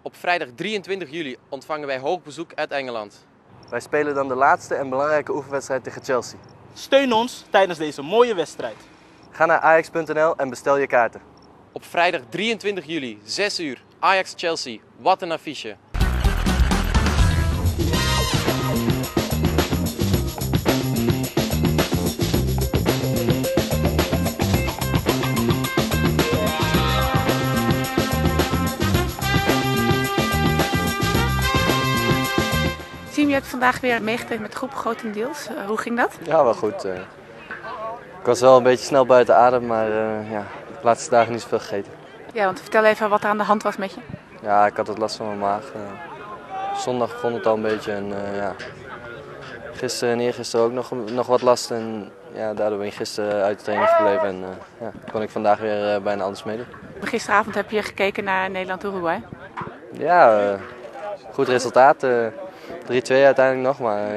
Op vrijdag 23 juli ontvangen wij hoog bezoek uit Engeland. Wij spelen dan de laatste en belangrijke oefenwedstrijd tegen Chelsea. Steun ons tijdens deze mooie wedstrijd. Ga naar ajax.nl en bestel je kaarten. Op vrijdag 23 juli, 6 uur, Ajax-Chelsea. Wat een affiche. Siem, je hebt vandaag weer meegetraind met de groep grotendeels. Hoe ging dat? Ja, wel goed. Ik was wel een beetje snel buiten adem, maar de laatste dagen niet zoveel gegeten. Ja, want vertel even wat er aan de hand was met je. Ja, ik had wat last van mijn maag. Zondag begon het al een beetje en gisteren en eergisteren ook nog wat last. En ja, daardoor ben ik gisteren uit de training gebleven en kon ik vandaag weer bijna alles meedoen. Gisteravond heb je gekeken naar Nederland-Uruguay. Ja, goed resultaat. 3-2 uiteindelijk nog, maar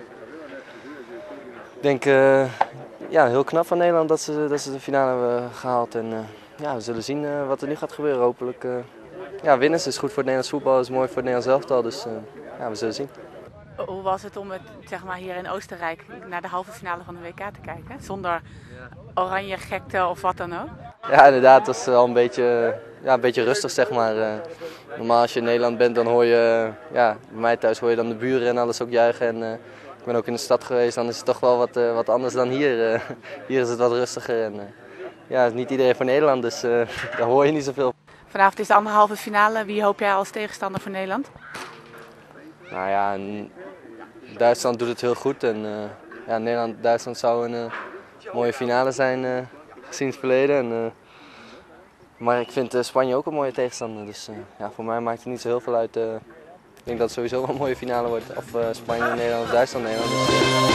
ik denk heel knap van Nederland dat ze de finale hebben gehaald. En we zullen zien wat er nu gaat gebeuren. Hopelijk winnen ze. Is goed voor het Nederlands voetbal, is mooi voor het Nederlands elftal, dus we zullen zien. Hoe was het om hier in Oostenrijk naar de halve finale van de WK te kijken? Zonder oranje gekte of wat dan ook? Ja, inderdaad, het was al een beetje rustig, zeg maar. Normaal als je in Nederland bent, dan hoor je, bij mij thuis hoor je dan de buren en alles ook juichen. En ik ben ook in de stad geweest, dan is het toch wel wat anders dan hier. Hier is het wat rustiger en niet iedereen voor Nederland, dus daar hoor je niet zoveel. Vanavond is de anderhalve finale. Wie hoop jij als tegenstander voor Nederland? Nou ja, Duitsland doet het heel goed en Nederland-Duitsland zou een mooie finale zijn gezien het verleden. Maar ik vind Spanje ook een mooie tegenstander, dus voor mij maakt het niet zo heel veel uit. Ik denk dat het sowieso wel een mooie finale wordt, of Spanje, Nederland of Duitsland, Nederland. Dus,